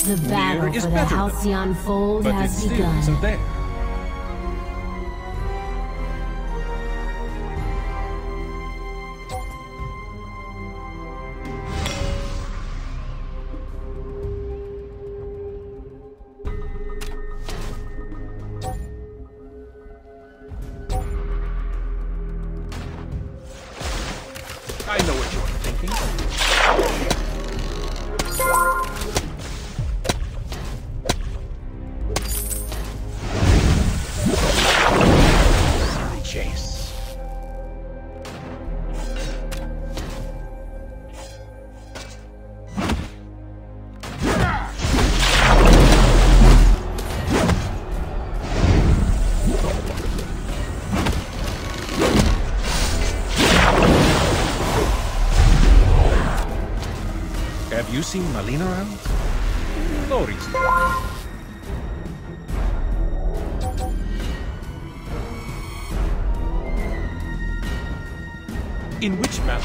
The battle for the Halcyon Fold has begun. Isn't there? I know what you're thinking. Silly chase. Have you seen Marlene around? No reason. In which map?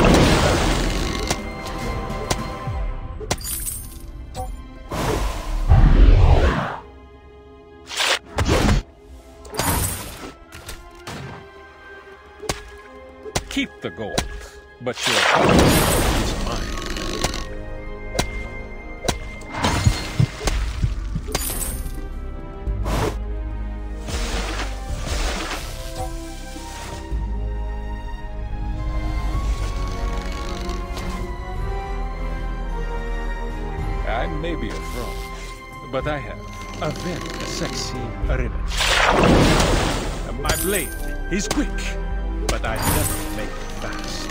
Keep the gold, but your heart is mine. I may be a frog, but I have a very sexy ribbon. My blade is quick, but I never make it fast.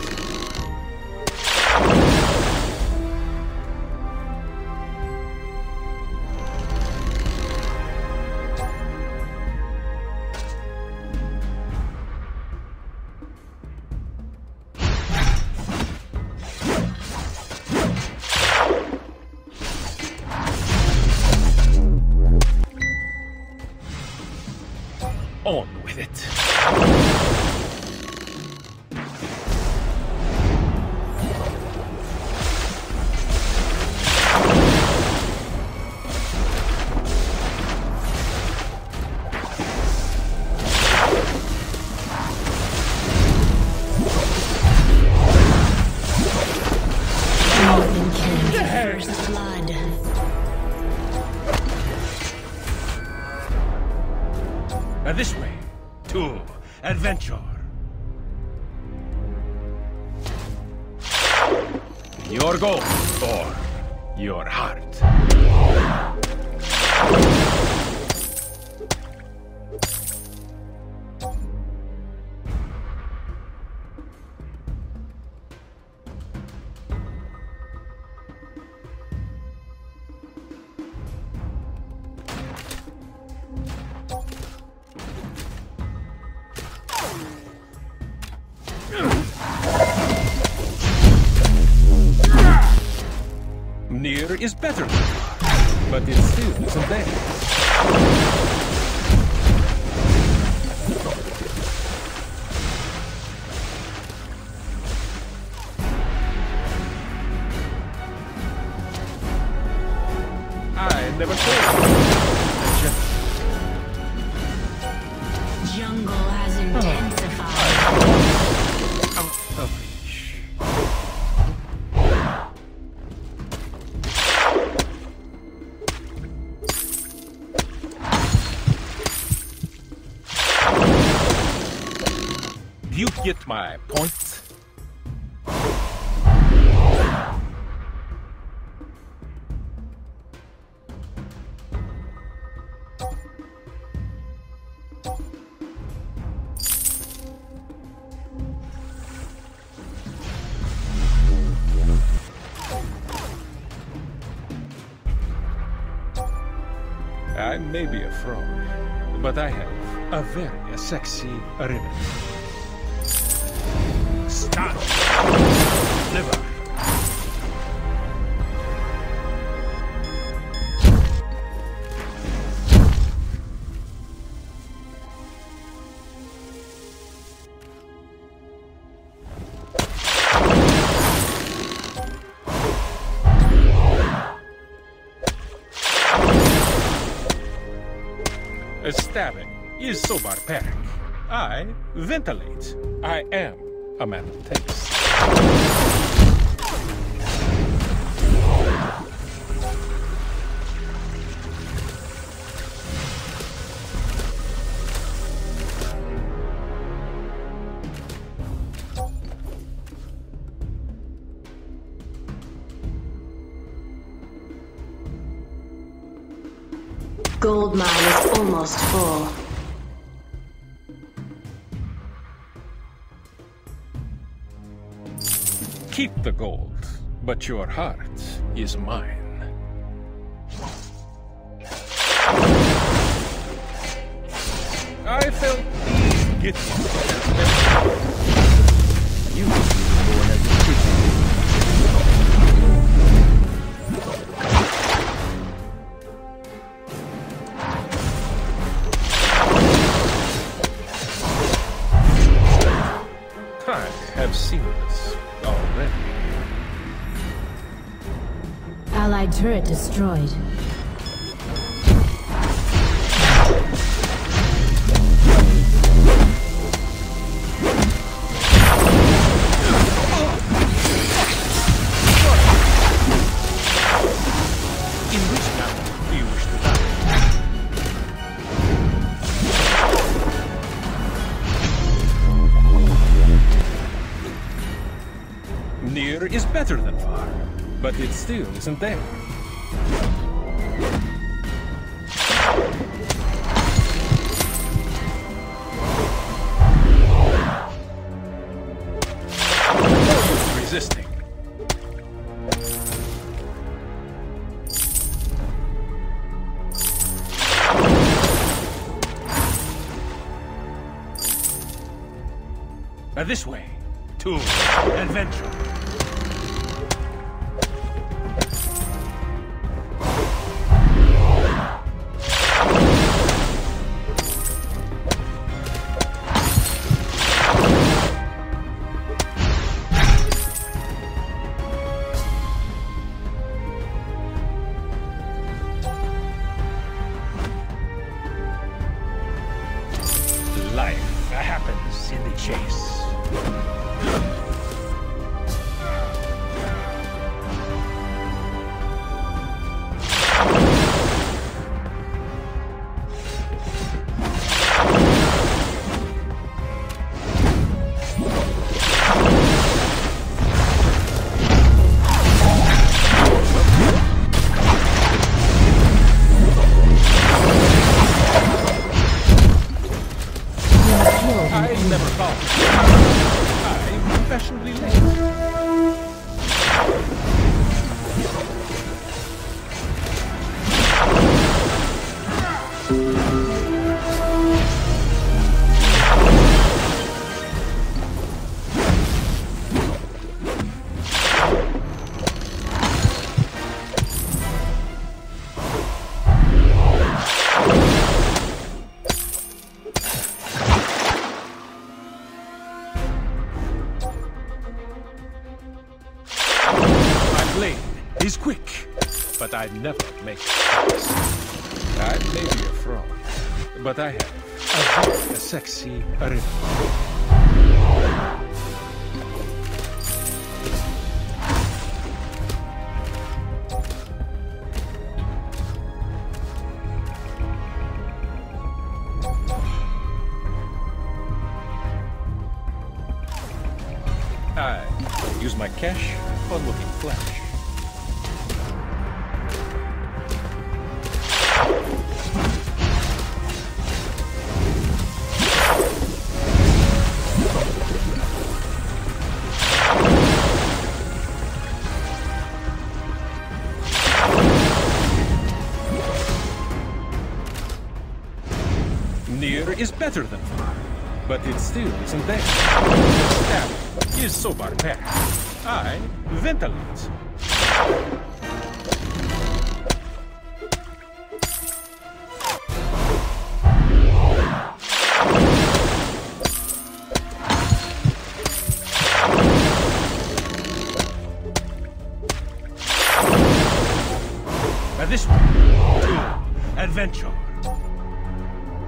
On with it. First blood. This way, to adventure. Your goal or your heart. Near is better than far, but it still isn't there. I never thought. Jungle has intensified. Out of reach. Do you get my point? I may be a frog, but I have a very sexy ribbon. Stop! Never! Stabbing is so barbaric. I ventilate. I am a man of taste. Gold mine is almost full. Keep the gold, but your heart is mine. I felt the getting you were born as a kid. I have seen this already. Allied turret destroyed. In which battle do you wish to die? Near is better than far, but it still isn't there. No use resisting. This way, to adventure. Life happens in the chase. I never thought. I'm professionally late. Blade is quick, but I never make mistakes. I may be a fraud, but I have a sexy rhythm. I use my cash on looking flash. Near is better than far, but it still isn't there. The stab is so barbaric. I ventilate. This way, to adventure.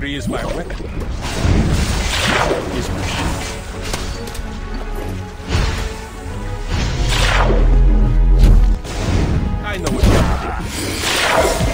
sentry is my weapon. Is my shield. I know what you're doing.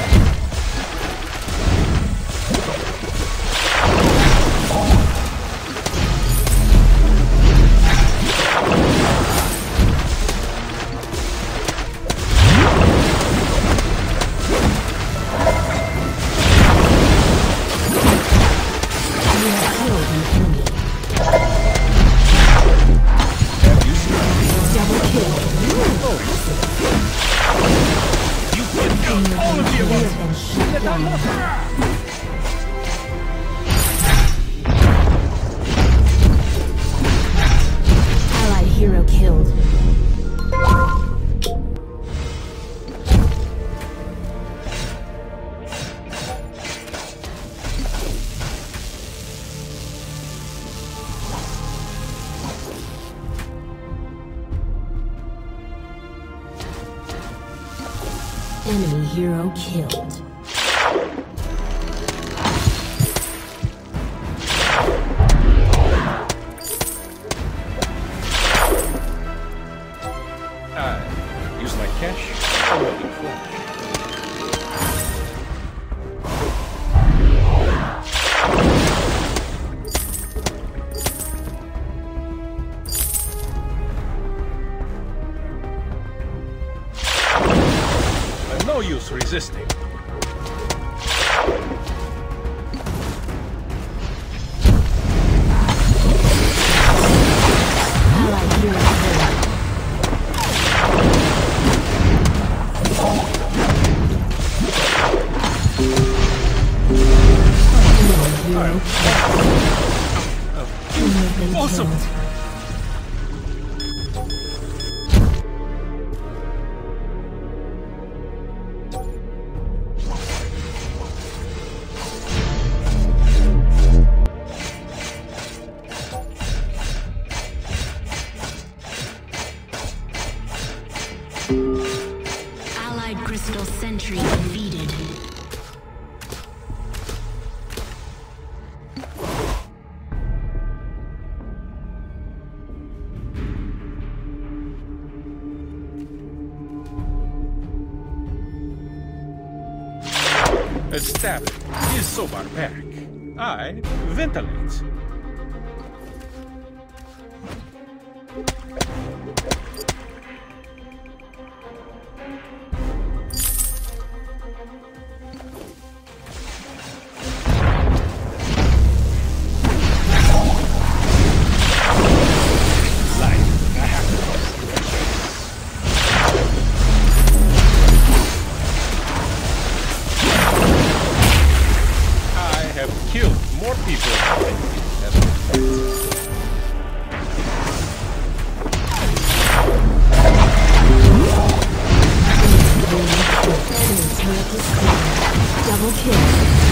Allied hero killed. Enemy hero killed. Use my cash or loading flash. No use resisting. Allied hero killed. Awesome! Allied crystal sentry defeated. Stabbing is so barbaric. I ventilate. Killed more people than Double kill.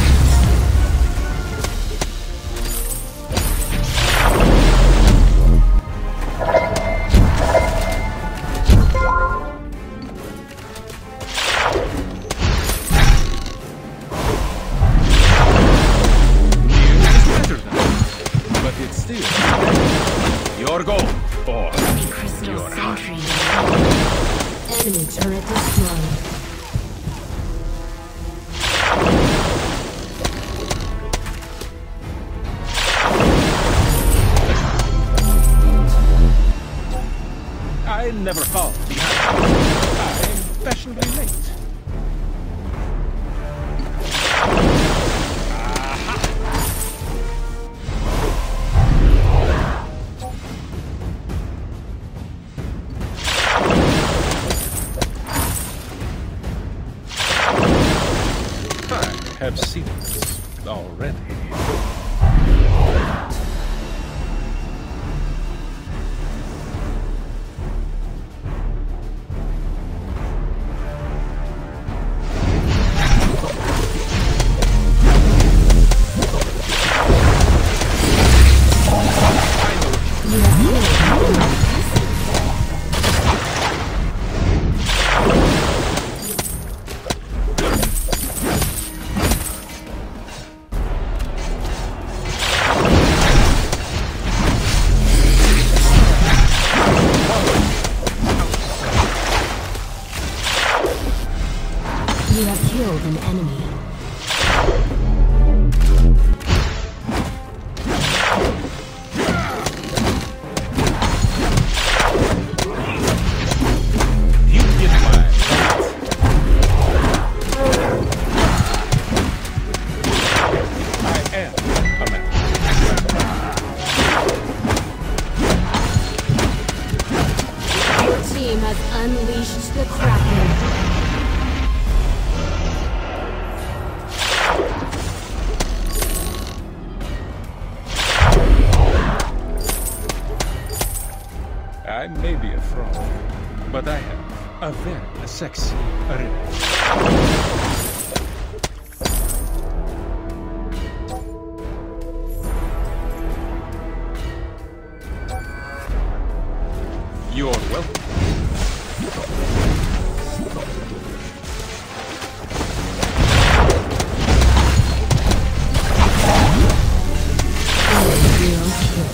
Your goal, or Crystal your sentry. Enemy turret destroyed. I never fall behind. I'm fashionably late. Have seen this already. killed an enemy. You get my I am a man. Your team has unleashed the Kraken. I may be a fraud, but I have a very sexy ribbon. You're welcome. Zero kill.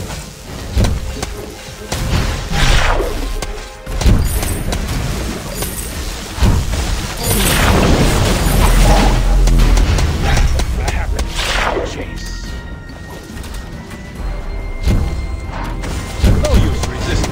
I happen to chase. No use resisting.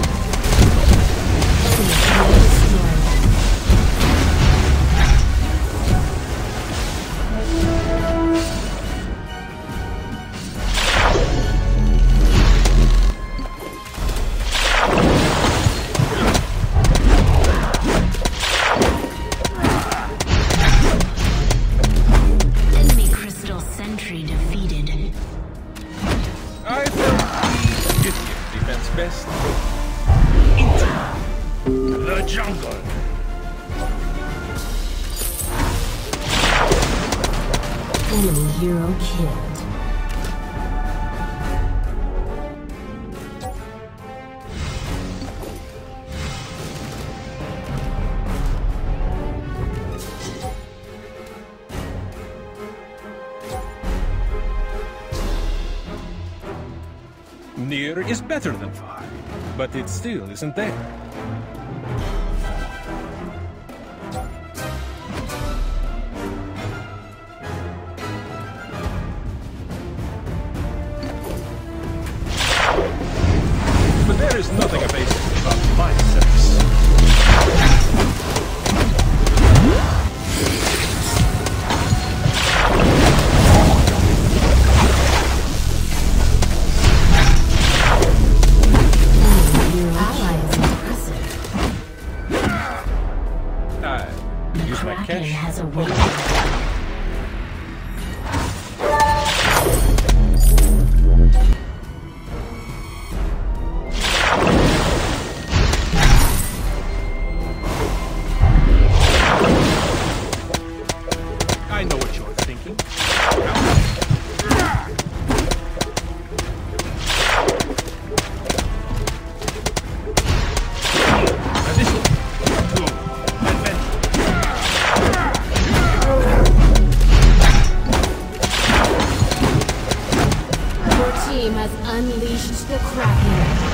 Enemy crystal sentry defeated. I felt the Gideon defense best. Into the jungle. Enemy hero killed. Near is better than far, but it still isn't there. But there is nothing evasive about my sex. Your ally is impressive. I The use my Kraken cash. has awakened. I know what you're thinking. Addition to adventure. Your team has unleashed the Kraken.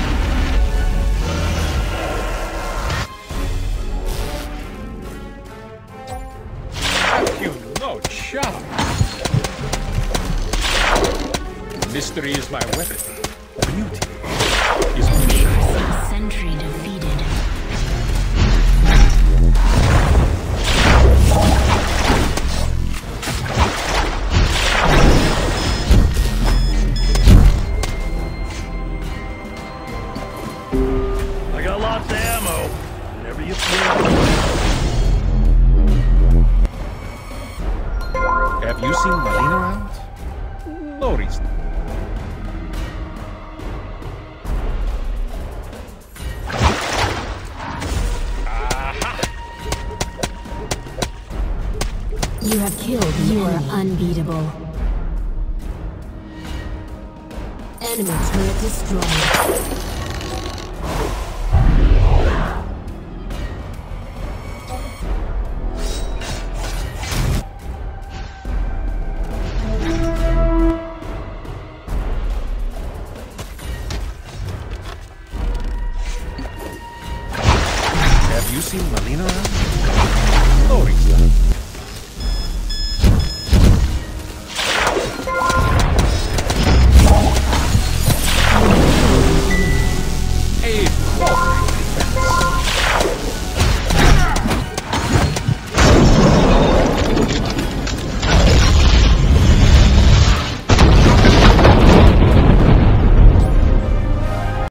Have you no charm? Mystery is my weapon. Beauty is my shield. Crystal sentry defeated. I got lots of ammo. Whenever you feel. Have you seen Marlene around? No reason. You have killed. You are unbeatable. Enemy turret destroyed. Have you seen Marlene around? No reason.